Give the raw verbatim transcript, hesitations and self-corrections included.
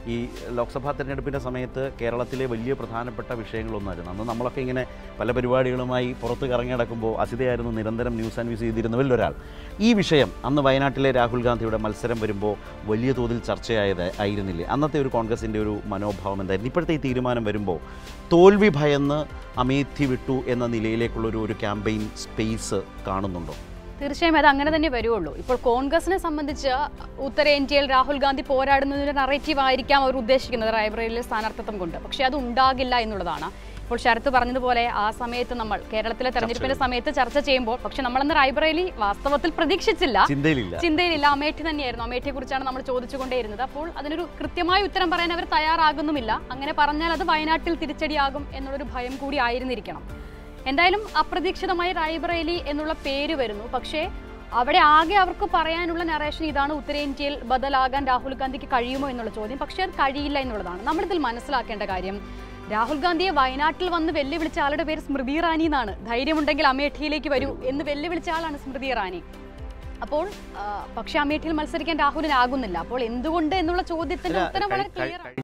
ഈ ലോക്സഭാ തെരഞ്ഞെടുപ്പിൻ്റെ സമയത്ത് കേരളത്തിലെ വലിയ പ്രധാനപ്പെട്ട വിഷയങ്ങളൊന്നായിരുന്നു. അന്ന് നമ്മളൊക്കെ ഇങ്ങനെ പല പരിപാടികളുമായി പുറത്ത് കറങ്ങി നടക്കുമ്പോൾ അസിതയായിരുന്നു നിരന്തരം ന്യൂസ് ആൻഡ് വ്യൂസ് ചെയ്തിരുന്നവരിൽ ഒരാൾ. ഈ വിഷയം അന്ന് വയനാട്ടിലെ രാഹുൽ ഗാന്ധിയുടെ മത്സരം വരുമ്പോൾ വലിയ തോതിൽ ചർച്ചയായത് ആയിരുന്നില്ലേ? അന്നത്തെ ഒരു കോൺഗ്രസിൻ്റെ ഒരു മനോഭാവം എന്തായിരുന്നു? ഇപ്പോഴത്തെ ഈ തീരുമാനം വരുമ്പോൾ തോൽവി ഭയന്ന് അമേഠി വിട്ടു എന്ന നിലയിലേക്കുള്ളൊരു ഒരു ക്യാമ്പയിൻ സ്പേസ് കാണുന്നുണ്ടോ? തീർച്ചയായും അത് അങ്ങനെ തന്നെ വരുള്ളൂ. ഇപ്പോൾ കോൺഗ്രസിനെ സംബന്ധിച്ച് ഉത്തരേന്ത്യയിൽ രാഹുൽ ഗാന്ധി പോരാടുന്നതിൻ്റെ നറേറ്റീവ് ആയിരിക്കാം അവർ ഉദ്ദേശിക്കുന്നത് റായ്ബറേലിയിലെ സ്ഥാനാർത്ഥിത്വം കൊണ്ട്. പക്ഷേ അത് ഉണ്ടാകില്ല എന്നുള്ളതാണ്. ഇപ്പോൾ ശരത്ത് പറഞ്ഞതുപോലെ ആ സമയത്ത് നമ്മൾ കേരളത്തിലെ തെരഞ്ഞെടുപ്പിന്റെ സമയത്ത് ചർച്ച ചെയ്യുമ്പോൾ പക്ഷെ നമ്മളന്ന് റായ്ബറേലി വാസ്തവത്തിൽ പ്രതീക്ഷിച്ചില്ല, ചിന്തയിലില്ല. അമേഠി തന്നെയായിരുന്നു. അമേഠിയെ കുറിച്ചാണ് നമ്മൾ ചോദിച്ചുകൊണ്ടേയിരുന്നത്. അപ്പോൾ അതിനൊരു കൃത്യമായ ഉത്തരം പറയാൻ അവർ തയ്യാറാകുന്നുമില്ല. അങ്ങനെ പറഞ്ഞാൽ അത് വയനാട്ടിൽ തിരിച്ചടിയാകും എന്നുള്ളൊരു ഭയം കൂടി ആയിരുന്നിരിക്കണം. എന്തായാലും അപ്രതീക്ഷിതമായി റായ്ബറേലി എന്നുള്ള പേര് വരുന്നു. പക്ഷേ അവിടെ ആകെ അവർക്ക് പറയാനുള്ള നറേഷൻ ഇതാണ്, ഉത്തരേന്ത്യയിൽ ബദലാകാൻ രാഹുൽ ഗാന്ധിക്ക് കഴിയുമോ എന്നുള്ള ചോദ്യം. പക്ഷേ അത് കഴിയില്ല എന്നുള്ളതാണ്. നമ്മളിതിൽ മനസ്സിലാക്കേണ്ട കാര്യം, രാഹുൽ ഗാന്ധിയെ വയനാട്ടിൽ വന്ന് വെല്ലുവിളിച്ച ആളുടെ പേര് സ്മൃതി ഇറാനി എന്നാണ്. ധൈര്യമുണ്ടെങ്കിൽ അമേഠിയിലേക്ക് വരൂ എന്ന് വെല്ലുവിളിച്ച ആളാണ് സ്മൃതി ഇറാനി. അപ്പോൾ പക്ഷേ അമേഠിയിൽ മത്സരിക്കാൻ രാഹുലിനാകുന്നില്ല. അപ്പോൾ എന്തുകൊണ്ട് എന്നുള്ള ചോദ്യത്തിന്റെ ഉത്തരം വളരെ ക്ലിയർ ആണ്.